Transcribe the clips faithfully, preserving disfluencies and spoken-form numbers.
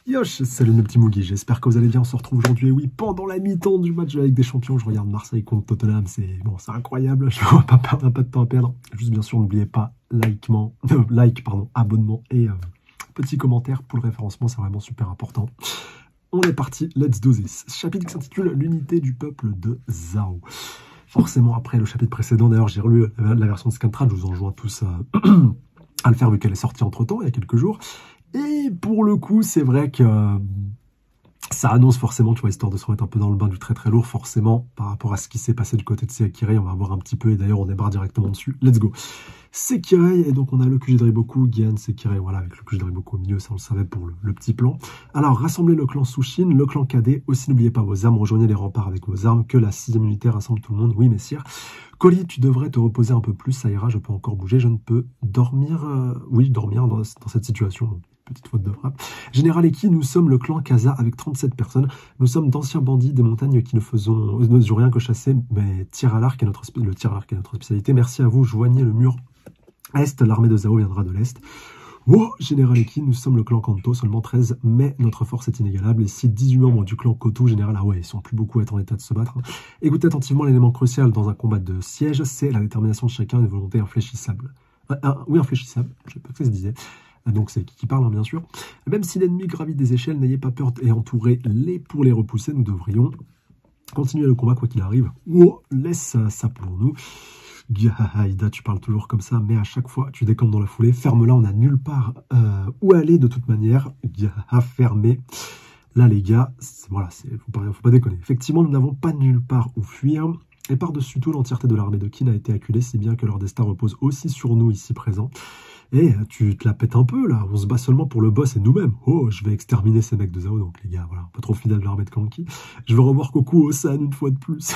Yosh, salut mes petits Moogies, j'espère que vous allez bien, on se retrouve aujourd'hui, et oui, pendant la mi-temps du match avec des champions, je regarde Marseille contre Tottenham, c'est bon, c'est incroyable, je ne vois pas perdre un peu de temps à perdre, juste bien sûr, n'oubliez pas, likement, euh, like, pardon, abonnement et euh, petit commentaire pour le référencement, c'est vraiment super important. On est parti, let's do this. Chapitre qui s'intitule l'unité du peuple de Zao. Forcément, après le chapitre précédent, d'ailleurs, j'ai relu la version de Scantrad, je vous enjoins tous à, à le faire vu qu'elle est sortie entre temps, il y a quelques jours. Et pour le coup, c'est vrai que euh, ça annonce forcément, tu vois, histoire de se remettre un peu dans le bain du très très lourd, forcément, par rapport à ce qui s'est passé du côté de Sekirei, on va voir un petit peu, et d'ailleurs on démarre directement dessus, let's go. Sekirei, et donc on a le Q G Driboku, Gian, Sekirei, voilà, avec le Q G Driboku au milieu, ça on le savait pour le, le petit plan. Alors, rassemblez le clan Sushin, le clan Kade, aussi n'oubliez pas vos armes, rejoignez les remparts avec vos armes, que la sixième unité rassemble tout le monde, oui messire. Colis, tu devrais te reposer un peu plus, ça ira, je peux encore bouger, je ne peux dormir, euh, oui, dormir dans, dans cette situation. Petite faute de frappe. Général Eki, nous sommes le clan Kaza avec trente-sept personnes. Nous sommes d'anciens bandits des montagnes qui ne faisons, ne faisons rien que chasser, mais tir à l'arc est notre, le tir à l'arc est notre spécialité. Merci à vous, joignez le mur est, l'armée de Zao viendra de l'est. Oh, Général Eki, nous sommes le clan Kanto, seulement treize, mais notre force est inégalable. Ici, dix-huit membres du clan Koto, Général, ah ouais, ils sont plus beaucoup à être en état de se battre. Écoutez attentivement, l'élément crucial dans un combat de siège, c'est la détermination de chacun et une volonté infléchissable. Euh, euh, oui, infléchissable, je sais pas ce que ça se disait. Donc c'est qui qui parle, hein, bien sûr. Même si l'ennemi gravit des échelles, n'ayez pas peur et entourez les pour les repousser. Nous devrions continuer le combat quoi qu'il arrive. Oh, laisse ça pour nous. Aïda, tu parles toujours comme ça, mais à chaque fois, tu décomptes dans la foulée. Ferme-la, on n'a nulle part euh, où aller de toute manière. À fermer. Là, les gars, voilà, faut pas, faut pas déconner. Effectivement, nous n'avons pas nulle part où fuir. Et par-dessus tout, l'entièreté de l'armée de Kin a été acculée, si bien que leur destin repose aussi sur nous ici présents. Et tu te la pètes un peu, là. On se bat seulement pour le boss et nous-mêmes. Oh, je vais exterminer ces mecs de Zao. Donc, les gars, voilà, pas trop fidèle de l'armée de Kanki. Je vais revoir Koku au San une fois de plus.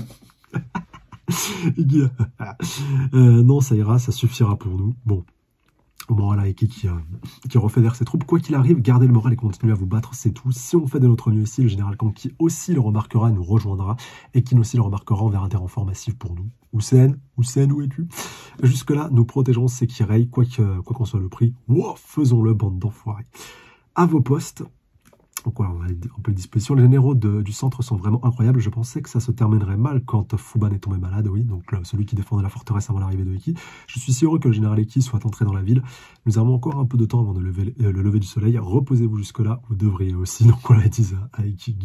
euh, non, ça ira, ça suffira pour nous. Bon. Bon, voilà, Eki qui, euh, qui refédère ses troupes. Quoi qu'il arrive, gardez le moral et continuez à vous battre, c'est tout. Si on fait de notre mieux ici, le général Kanki aussi le remarquera et nous rejoindra. Et Kin aussi le remarquera, on verra des renforts massifs pour nous. Hussein, Hussein, où es-tu? Jusque-là, nous protégerons Sekirei, quoi que, quoi qu'en soit le prix. Wow, faisons-le, bande d'enfoirés. À vos postes. Donc voilà, on a un peu de disposition. Les généraux de, du centre sont vraiment incroyables. Je pensais que ça se terminerait mal quand Fuban est tombé malade, oui, donc là, celui qui défendait la forteresse avant l'arrivée de Eki. Je suis si heureux que le général Eki soit entré dans la ville. Nous avons encore un peu de temps avant de lever, euh, le lever du soleil. Reposez-vous jusque-là, vous devriez aussi. Donc voilà, disent à Eki.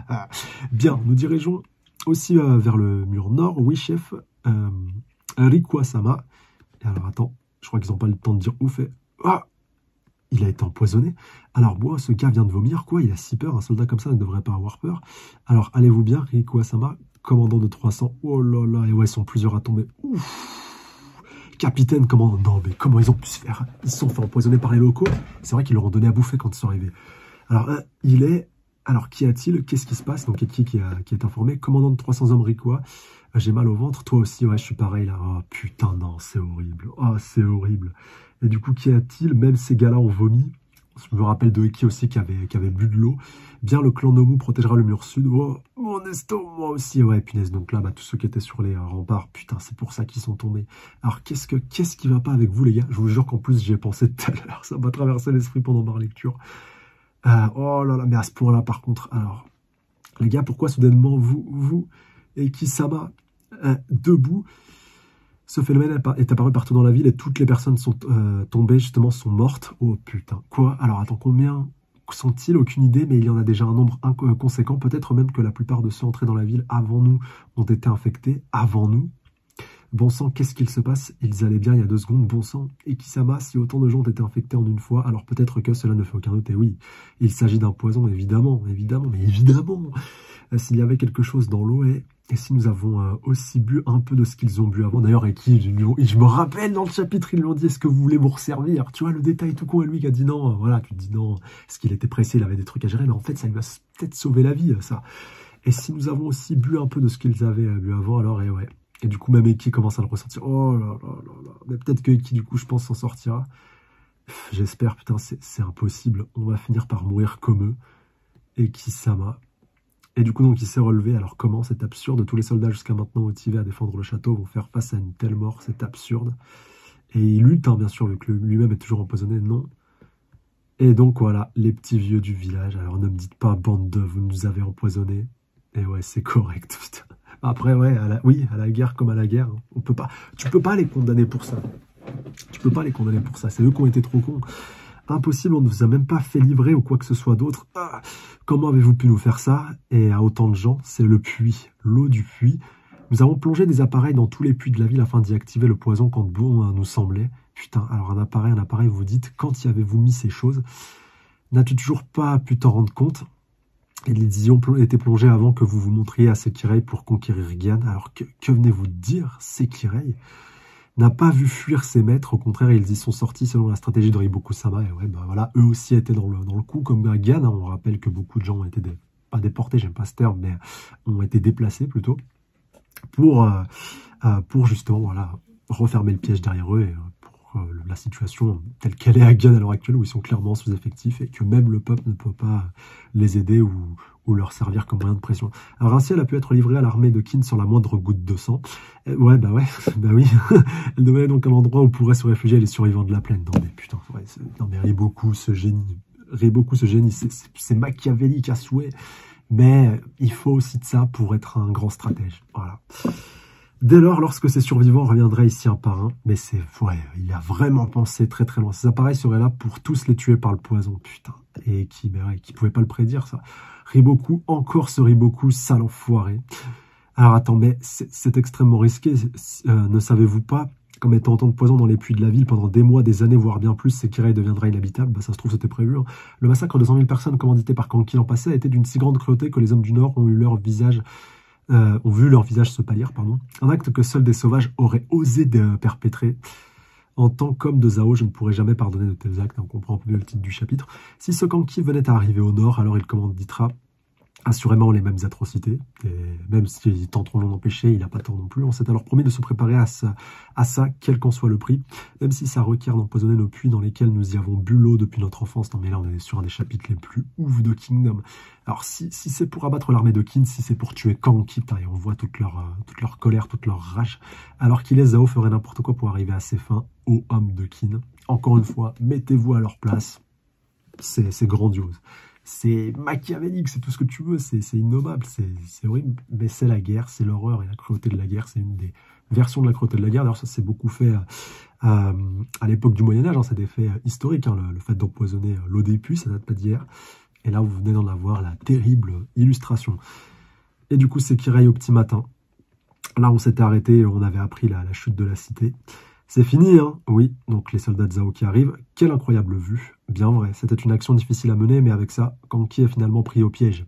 Bien, nous dirigeons aussi euh, vers le mur nord. Oui, chef, euh, Rikwa-sama. Et alors, attends, je crois qu'ils n'ont pas le temps de dire ouf. Et... Ah, il a été empoisonné. Alors, moi, ce gars vient de vomir, quoi. Il a si peur. Un soldat comme ça ne devrait pas avoir peur. Alors, allez-vous bien, Rikwa-sama, commandant de trois cents. Oh là là, et ouais, ils sont plusieurs à tomber. Ouf. Capitaine, comment... Non, mais comment ils ont pu se faire? Ils se sont fait empoisonner par les locaux. C'est vrai qu'ils leur ont donné à bouffer quand ils sont arrivés. Alors, euh, il est... Alors, qu'y a-t-il? Qu'est-ce qui se passe? Donc, Eki qui, a... qui est informé. Commandant de trois cents hommes, Rikwa. J'ai mal au ventre. Toi aussi, ouais, je suis pareil, là. Oh, putain, non, c'est horrible. Oh, c'est horrible. Et du coup, qu'y a-t-il? Même ces gars-là ont vomi. Je me rappelle de Eki aussi qui avait, qui avait bu de l'eau. Bien, le clan Nomu protégera le mur sud. Oh, mon estomac, moi aussi. Ouais, punaise. Donc là, bah, tous ceux qui étaient sur les euh, remparts, putain, c'est pour ça qu'ils sont tombés. Alors, qu'est-ce que, qu'est-ce qui va pas avec vous, les gars? Je vous jure qu'en plus, j'y ai pensé tout à l'heure. Ça m'a traversé l'esprit pendant ma lecture. Euh, oh là là, mais à ce point-là, par contre, alors, les gars, pourquoi soudainement, vous, vous, Eki-sama, euh, debout? Ce phénomène est apparu partout dans la ville et toutes les personnes sont euh, tombées, justement, sont mortes. Oh putain, quoi? Alors attends, combien sont-ils? Aucune idée, mais il y en a déjà un nombre conséquent. Peut-être même que la plupart de ceux entrés dans la ville avant nous ont été infectés. Avant nous. Bon sang, qu'est-ce qu'il se passe? Ils allaient bien il y a deux secondes. Bon sang, Eki-sama, si autant de gens ont été infectés en une fois, alors peut-être que cela ne fait aucun doute. Et oui, il s'agit d'un poison, évidemment, évidemment, mais évidemment. S'il y avait quelque chose dans l'eau et, et si nous avons euh, aussi bu un peu de ce qu'ils ont bu avant. D'ailleurs, Eki, je, je me rappelle dans le chapitre, ils lui ont dit, est-ce que vous voulez vous resservir? Tu vois, le détail tout con, et lui qui a dit non. Voilà, tu te dis non, est-ce qu'il était pressé, il avait des trucs à gérer, mais en fait, ça lui a peut-être sauvé la vie, ça. Et si nous avons aussi bu un peu de ce qu'ils avaient bu avant, alors, et ouais. Et du coup, même Eki commence à le ressentir. Oh là là là là. Mais peut-être que Eki, du coup, je pense, s'en sortira. J'espère, putain, c'est impossible. On va finir par mourir comme eux. Eki-sama. Et du coup, donc, il s'est relevé. Alors, comment? C'est absurde. Tous les soldats, jusqu'à maintenant motivés à défendre le château, vont faire face à une telle mort. C'est absurde. Et il lutte, hein, bien sûr, vu que lui-même est toujours empoisonné. Non. Et donc voilà, les petits vieux du village. Alors ne me dites pas, bande de, vous nous avez empoisonnés. Et ouais, c'est correct, putain. Après, ouais, à la, oui, à la guerre comme à la guerre, on peut pas, tu peux pas les condamner pour ça. Tu peux pas les condamner pour ça. C'est eux qui ont été trop cons. Impossible, on ne vous a même pas fait livrer ou quoi que ce soit d'autre. Ah, comment avez-vous pu nous faire ça? Et à autant de gens, c'est le puits, l'eau du puits. Nous avons plongé des appareils dans tous les puits de la ville afin d'y activer le poison quand bon nous semblait. Putain, alors un appareil, un appareil, vous dites, quand y avez-vous mis ces choses? N'as-tu toujours pas pu t'en rendre compte? Et les ont été plongés avant que vous vous montriez à Sekirei pour conquérir Gian. Alors que, que venez-vous dire, Sekirei n'a pas vu fuir ses maîtres, au contraire, ils y sont sortis selon la stratégie de Riboku-sama. Et ouais, ben voilà, eux aussi étaient dans le, dans le coup, comme Gian. Hein. On rappelle que beaucoup de gens ont été, des, pas déportés, j'aime pas ce terme, mais ont été déplacés plutôt, pour, euh, euh, pour justement, voilà, refermer le piège derrière eux et pour euh, la situation telle qu'elle est à Gian à l'heure actuelle, où ils sont clairement sous-effectifs et que même le peuple ne peut pas les aider ou, ou leur servir comme moyen de pression. Alors ainsi, elle a pu être livrée à l'armée de Qin sur la moindre goutte de sang. Et ouais, bah ouais, bah oui. Elle devenait donc un endroit où pourraient se réfugier les survivants de la plaine. Non mais putain, ouais, non mais Riboku, ce génie, Riboku, ce génie, c'est machiavélique à souhait. Mais il faut aussi de ça pour être un grand stratège. Voilà. Dès lors, lorsque ces survivants reviendraient ici un par un, mais c'est, ouais, il a vraiment pensé très très loin. Ces appareils seraient là pour tous les tuer par le poison, putain. Et qui, ben ouais, qui pouvait pas le prédire, ça. Riboku, encore ce Riboku, sale enfoiré. Alors attends, mais c'est extrêmement risqué. Euh, ne savez-vous pas, qu'en mettant autant de poison dans les puits de la ville pendant des mois, des années, voire bien plus, Sekirei deviendra inhabitable? Bah, ça se trouve, c'était prévu. Hein. Le massacre de cent mille personnes commandité par Kanki l'an passé a été d'une si grande cruauté que les hommes du Nord ont eu leur visage Euh, ont vu leur visage se pâlir, pardon. Un acte que seuls des sauvages auraient osé de perpétrer. En tant qu'homme de Zhao, je ne pourrais jamais pardonner de tels actes. On comprend un peu mieux le titre du chapitre. Si ce Kanki venait à arriver au nord, alors il commanditera assurément les mêmes atrocités. Et même s'ils tenteront de l'empêcher, il n'a pas tort non plus. On s'est alors promis de se préparer à ça, à ça, quel qu'en soit le prix. Même si ça requiert d'empoisonner nos puits dans lesquels nous y avons bu l'eau depuis notre enfance. Non mais là, on est sur un des chapitres les plus ouf de Kingdom. Alors si, si c'est pour abattre l'armée de Qin, si c'est pour tuer Kanki, et on voit toute leur, euh, toute leur colère, toute leur rage, alors qu'il est Zhao ferait n'importe quoi pour arriver à ses fins, aux hommes de Qin. Encore une fois, mettez-vous à leur place. C'est grandiose. C'est machiavélique, c'est tout ce que tu veux, c'est innommable, c'est horrible, mais c'est la guerre, c'est l'horreur et la cruauté de la guerre, c'est une des versions de la cruauté de la guerre. D'ailleurs, ça s'est beaucoup fait à, à, à l'époque du Moyen-Âge, hein, c'est des faits historiques, hein, le, le fait d'empoisonner l'eau des puits, ça date pas d'hier. Et là, vous venez d'en avoir la terrible illustration. Et du coup, Sekirei au petit matin. Là, on s'était arrêté, on avait appris la, la chute de la cité. C'est fini, hein? Oui, donc les soldats de Zhao qui arrivent. Quelle incroyable vue. Bien vrai, c'était une action difficile à mener, mais avec ça, Kanki est finalement pris au piège.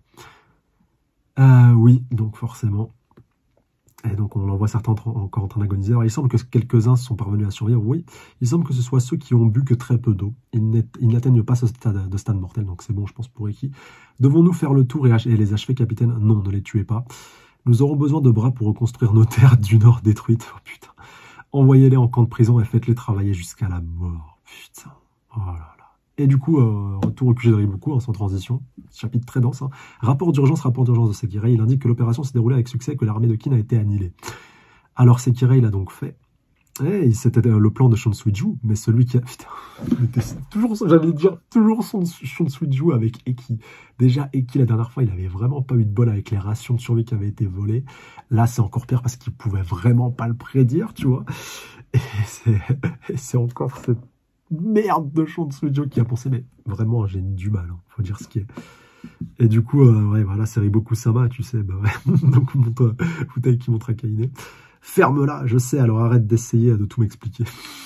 Euh, oui, donc forcément. Et donc on en voit certains encore en train d'agoniser. Alors il semble que quelques-uns sont parvenus à survivre, oui. Il semble que ce soit ceux qui ont bu que très peu d'eau. Ils n'atteignent pas ce stade de stade mortel, donc c'est bon, je pense, pour Eki. Devons-nous faire le tour et, et les achever, capitaine? Non, ne les tuez pas. Nous aurons besoin de bras pour reconstruire nos terres du nord détruites. Oh putain. Envoyez-les en camp de prison et faites-les travailler jusqu'à la mort. Putain. Oh là là. Et du coup, euh, retour au Q G de Riboku, hein, sans transition. Chapitre très dense. Hein. Rapport d'urgence, rapport d'urgence de Sekirei. Il indique que l'opération s'est déroulée avec succès et que l'armée de Qin a été annihilée. Alors Sekirei l'a donc fait. Et c'était le plan de Shunsuiju, mais celui qui a... Putain, toujours, j'allais dire, toujours son Shunsuiju avec Eki. Déjà, Eki, la dernière fois, il avait vraiment pas eu de bol avec les rations de survie qui avaient été volées. Là, c'est encore pire parce qu'il pouvait vraiment pas le prédire, tu vois. Et c'est encore cette merde de Shunsuiju qui a pensé, mais vraiment un génie du mal, hein, faut dire ce qui est. Et du coup, euh, ouais, voilà, c'est Riboku-sama, tu sais, bah ouais. Donc, Futai qui montre à Kaine. Ferme-la, je sais, alors arrête d'essayer de tout m'expliquer.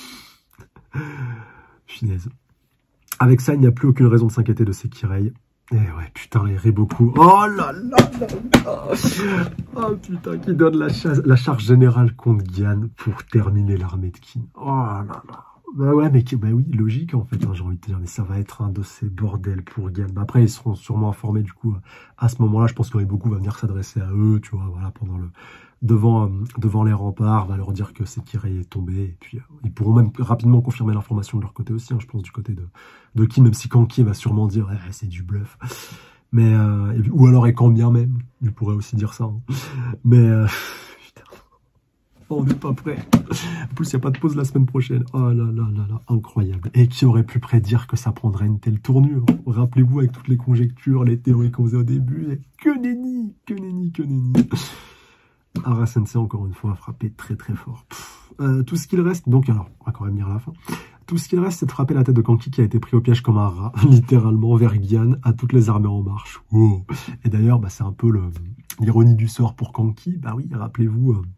Punaise. Avec ça, il n'y a plus aucune raison de s'inquiéter de Sekirei. Eh ouais, putain, les Riboku. Oh là là là là. Oh putain, qui donne la, la charge générale contre Gian pour terminer l'armée de Qin. Oh là là. Bah ouais, mais bah oui, logique en fait, hein, j'ai envie de te dire, mais ça va être un de ces bordels pour Gian. Bah après, ils seront sûrement informés du coup. À ce moment-là, je pense que Riboku va venir s'adresser à eux, tu vois, voilà, pendant le... Devant, euh, devant les remparts, va leur dire que Sekirei est tombé, et puis euh, ils pourront même rapidement confirmer l'information de leur côté aussi, hein, je pense du côté de, de Qin, même si Kanki va sûrement dire eh, c'est du bluff, mais euh, ou alors et quand bien même, il pourrait aussi dire ça, hein. Mais euh, putain. on n'est pas prêt. En plus, il n'y a pas de pause la semaine prochaine. Oh là là là là, incroyable. Et qui aurait pu prédire que ça prendrait une telle tournure? Rappelez-vous, avec toutes les conjectures, les théories qu'on faisait au début, que nenni, que nenni, que nenni. Hara Sensei, encore une fois, a frappé très très fort. Euh, tout ce qu'il reste, donc, alors, on va quand même lire la fin. Tout ce qu'il reste, c'est de frapper la tête de Kanki qui a été pris au piège comme un rat, littéralement, vers Gian, à toutes les armées en marche. Wow. Et d'ailleurs, bah, c'est un peu l'ironie du sort pour Kanki. Bah oui, rappelez-vous, euh,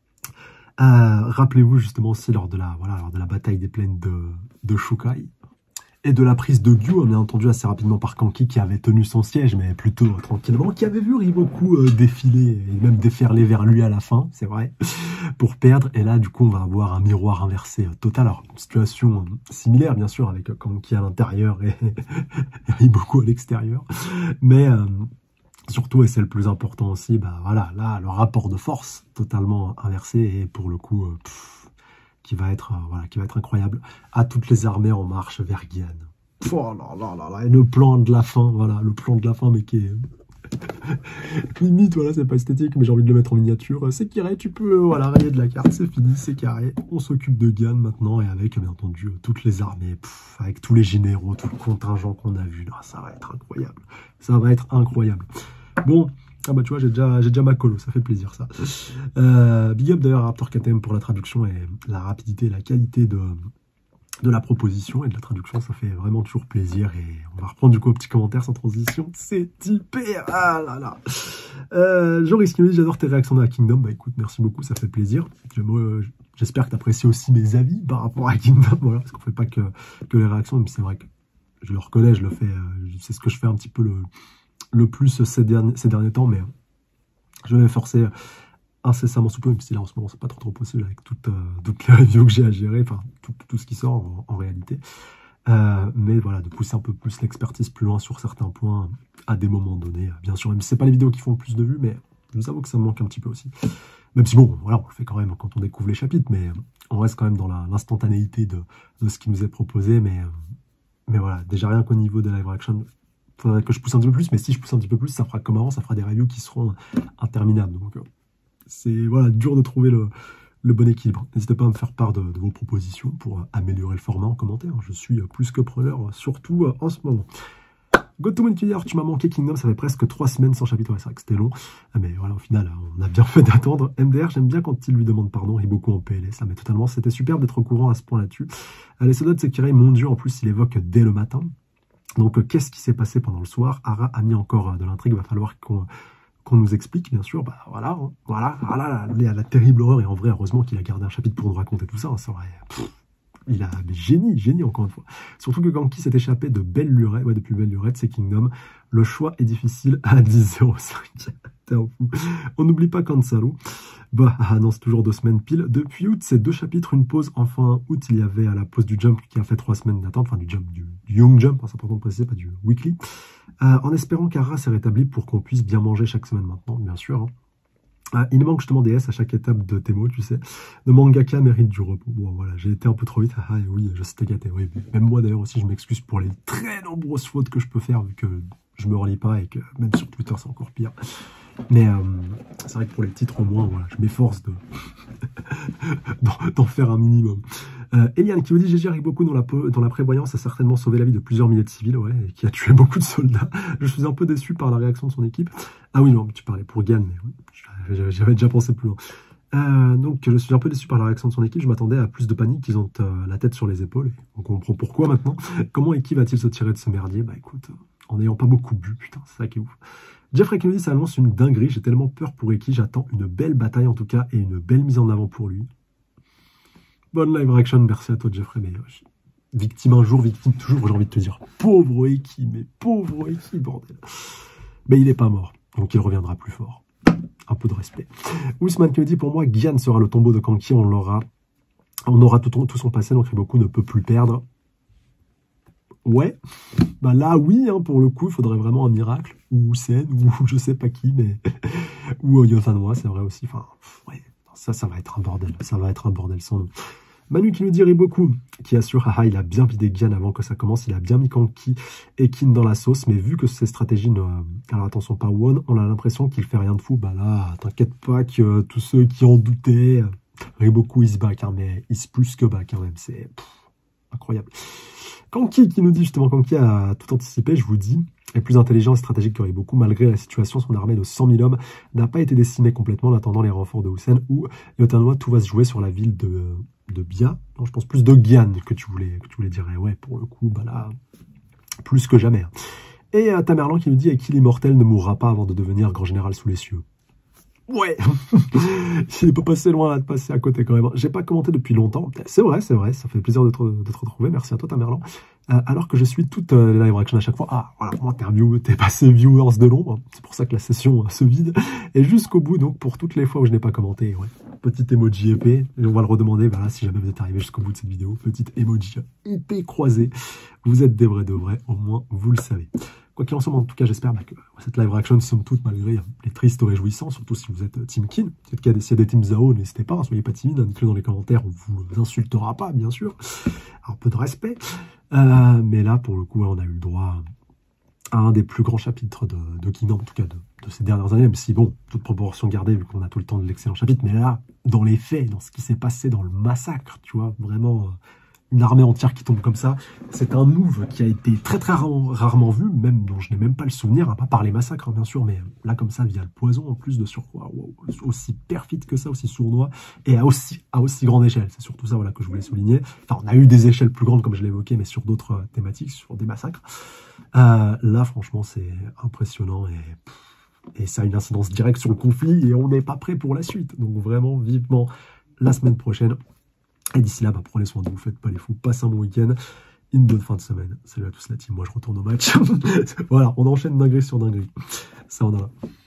euh, rappelez-vous justement aussi lors de la, voilà, lors de la bataille des plaines de, de Shukai, et de la prise de Gyu, bien entendu, assez rapidement par Kanki, qui avait tenu son siège, mais plutôt euh, tranquillement, qui avait vu Riboku euh, défiler, et même déferler vers lui à la fin, c'est vrai, pour perdre. Et là, du coup, on va avoir un miroir inversé euh, total. Alors, une situation euh, similaire, bien sûr, avec euh, Kanki à l'intérieur et, et Riboku à l'extérieur. Mais euh, surtout, et c'est le plus important aussi, bah voilà, là, le rapport de force totalement inversé, et pour le coup... Euh, pff, qui va être, euh, voilà, qui va être incroyable, à toutes les armées en marche vers Gian. Oh là là là là, et le plan de la fin, voilà, le plan de la fin, mais qui est... limite, voilà, c'est pas esthétique, mais j'ai envie de le mettre en miniature. C'est carré, tu peux, voilà, rayer de la carte, c'est fini, c'est carré. On s'occupe de Gian maintenant, et avec, bien entendu, toutes les armées, pff, avec tous les généraux, tout le contingent qu'on a vu, là, ça va être incroyable. Ça va être incroyable. Bon... Ah bah tu vois, j'ai déjà, j'ai déjà ma colo, ça fait plaisir ça. Euh, big up d'ailleurs à Raptor K T M pour la traduction et la rapidité, la qualité de, de la proposition et de la traduction, ça fait vraiment toujours plaisir. Et on va reprendre du coup un petit commentaire sans transition, c'est hyper. Ah là là. Euh, Joris qui me dit j'adore tes réactions dans la Kingdom, bah écoute, merci beaucoup, ça fait plaisir. J'espère que tu apprécies aussi mes avis par rapport à Kingdom, voilà, parce qu'on fait pas que, que les réactions, mais c'est vrai que je le reconnais, je le fais, c'est ce que je fais un petit peu le... le plus ces derniers, ces derniers temps, mais je vais m'efforcer incessamment sous peu, même si là en ce moment c'est pas trop trop possible avec toutes, euh, toutes les reviews que j'ai à gérer, enfin tout, tout ce qui sort en, en réalité. Euh, mais voilà, de pousser un peu plus l'expertise plus loin sur certains points à des moments donnés. Bien sûr, même si c'est pas les vidéos qui font le plus de vues, mais je vous avoue que ça me manque un petit peu aussi. Même si bon, voilà, on le fait quand même quand on découvre les chapitres, mais on reste quand même dans l'instantanéité de, de ce qui nous est proposé. Mais, mais voilà, déjà rien qu'au niveau des live action, faudrait que je pousse un petit peu plus, mais si je pousse un petit peu plus, ça fera comme avant, ça fera des reviews qui seront interminables. Donc c'est voilà, dur de trouver le, le bon équilibre. N'hésitez pas à me faire part de, de vos propositions pour améliorer le format en commentaire. Je suis plus que preneur, surtout en ce moment. GoToMon qui dit, alors tu m'as manqué Kingdom, ça fait presque trois semaines sans chapitre. Ouais, c'est vrai que c'était long, mais voilà, au final, on a bien fait d'attendre. M D R, j'aime bien quand il lui demande pardon, et beaucoup en P L S, ça mais totalement, c'était superbe d'être au courant à ce point là-dessus. Les soldats de Sekirei, mon dieu, en plus, il évoque dès le matin. Donc, euh, qu'est-ce qui s'est passé pendant le soir? Hara a mis encore euh, de l'intrigue, il va falloir qu'on qu'on nous explique, bien sûr. Bah voilà, hein, voilà, voilà la, la, la terrible horreur, et en vrai, heureusement qu'il a gardé un chapitre pour nous raconter tout ça. Hein, ça aurait, pff, il a mais génie, génie encore une fois. Surtout que Kanki s'est échappé de belle lurette, ouais, depuis belle lurette, c'est Kingdom. Le choix est difficile à dix zéro cinq. On n'oublie pas Kansaru. Bah, ah non, c'est toujours deux semaines pile. Depuis août, c'est deux chapitres, une pause. Enfin, août, il y avait à la pause du Jump qui a fait trois semaines d'attente, enfin du Jump, du, du Young Jump, hein, c'est important de préciser, pas du Weekly. Euh, en espérant qu'Hara s'est rétabli pour qu'on puisse bien manger chaque semaine maintenant, bien sûr. Hein. Euh, il manque justement des S à chaque étape de Temo, tu sais. Le mangaka mérite du repos. Bon, voilà, j'ai été un peu trop vite. Ah, et oui, je sais gâté. Oui, même moi d'ailleurs aussi, je m'excuse pour les très nombreuses fautes que je peux faire vu que je me relis pas et que même sur Twitter, c'est encore pire. Mais euh, c'est vrai que pour les titres au moins, voilà, je m'efforce de d'en faire un minimum. Euh, Eliane qui vous dit G G Riboku dans la, dans la prévoyance a certainement sauvé la vie de plusieurs milliers de civils, ouais, et qui a tué beaucoup de soldats. Je suis un peu déçu par la réaction de son équipe. Ah oui, non, tu parlais pour Gan, mais oui, j'avais déjà pensé plus loin. Euh, donc je suis un peu déçu par la réaction de son équipe. Je m'attendais à plus de panique, qu'ils ont euh, la tête sur les épaules. On comprend pourquoi maintenant. Comment Eki va-t-il se tirer de ce merdier? Bah écoute, en n'ayant pas beaucoup bu, putain, c'est ça qui est ouf. Jeffrey qui nous dit ça annonce une dinguerie, j'ai tellement peur pour Eki, j'attends une belle bataille en tout cas et une belle mise en avant pour lui. Bonne live reaction, merci à toi Jeffrey, mais euh, victime un jour, victime toujours, j'ai envie de te dire, pauvre Eki, mais pauvre Eki, bordel. Mais il n'est pas mort, donc il reviendra plus fort. Un peu de respect. Ousmane qui me dit pour moi, Gian sera le tombeau de Kanki, on l'aura, on aura tout, tout son passé, donc Riboku ne peut plus perdre. Ouais, bah là oui, hein, pour le coup, il faudrait vraiment un miracle, ou Sen, ou je sais pas qui, mais ou Yosanwa, c'est vrai aussi. Enfin, ouais, ça, ça va être un bordel, ça va être un bordel sans nom. Manu qui nous dit Riboku, qui assure, haha, il a bien vidé Gian avant que ça commence, il a bien mis Kanki et Kin dans la sauce, mais vu que ces stratégies ne, alors attention pas one, on a l'impression qu'il fait rien de fou. Bah là, t'inquiète pas que tous ceux qui en doutaient, Riboku is back, hein, mais is plus que back quand même, c'est incroyable. Kanki qui nous dit justement, Kanki a tout anticipé, je vous dis, est plus intelligent et stratégique que Riboku. Malgré la situation, son armée de cent mille hommes n'a pas été décimée complètement en attendant les renforts de Hussein ou Yotanoa. Tout va se jouer sur la ville de, de Bia. Non, je pense plus de Gyan que tu voulais, que tu voulais dire. Et ouais, pour le coup, bah là, plus que jamais. Et euh, Tamerlan qui nous dit, qui l'immortel ne mourra pas avant de devenir grand général sous les cieux. Ouais, il n'est pas passé loin là, de passer à côté quand même. J'ai pas commenté depuis longtemps. C'est vrai, c'est vrai, ça fait plaisir de te, de te retrouver. Merci à toi, Tamerlan. Euh, alors que je suis toutes euh, les live reactions à chaque fois. Ah, voilà, moi, interview, t'es passé viewers de l'ombre. C'est pour ça que la session euh, se vide. Et jusqu'au bout, donc, pour toutes les fois où je n'ai pas commenté, ouais. Petit emoji épée. Et on va le redemander, voilà, si jamais vous êtes arrivé jusqu'au bout de cette vidéo. Petite emoji épée croisée. Vous êtes des vrais de vrais, au moins, vous le savez. Quoi qu'il en soit, en tout cas, j'espère bah, que cette live reaction, somme toute, malgré les tristes réjouissants, surtout si vous êtes Team Kin. Peut-être qu'il y a des, s'il y a des Team Zao, n'hésitez pas, hein, soyez pas timide, dites-le dans les commentaires, on vous insultera pas, bien sûr. Un peu de respect. Euh, mais là, pour le coup, on a eu le droit à un des plus grands chapitres de, de Kingdom, en tout cas de, de ces dernières années, même si, bon, toute proportion gardée, vu qu'on a tout le temps de l'excellent chapitre, mais là, dans les faits, dans ce qui s'est passé dans le massacre, tu vois, vraiment... Euh, une armée entière qui tombe comme ça, c'est un move qui a été très très rarement, rarement vu, même dont je n'ai même pas le souvenir, hein, pas par les massacres hein, bien sûr, mais là comme ça via le poison en plus de surcroît, wow, aussi perfide que ça, aussi sournois, et à aussi, à aussi grande échelle, c'est surtout ça voilà, que je voulais souligner. Enfin on a eu des échelles plus grandes comme je l'ai évoqué, mais sur d'autres euh, thématiques, sur des massacres. Euh, là franchement c'est impressionnant et, et ça a une incidence directe sur le conflit et on n'est pas prêt pour la suite, donc vraiment vivement la semaine prochaine. Et d'ici là, bah, prenez soin de vous, faites pas les fous, passez un bon week-end, une bonne fin de semaine. Salut à tous la team, moi je retourne au match. Voilà, on enchaîne dinguerie sur dinguerie. Ça, on a là.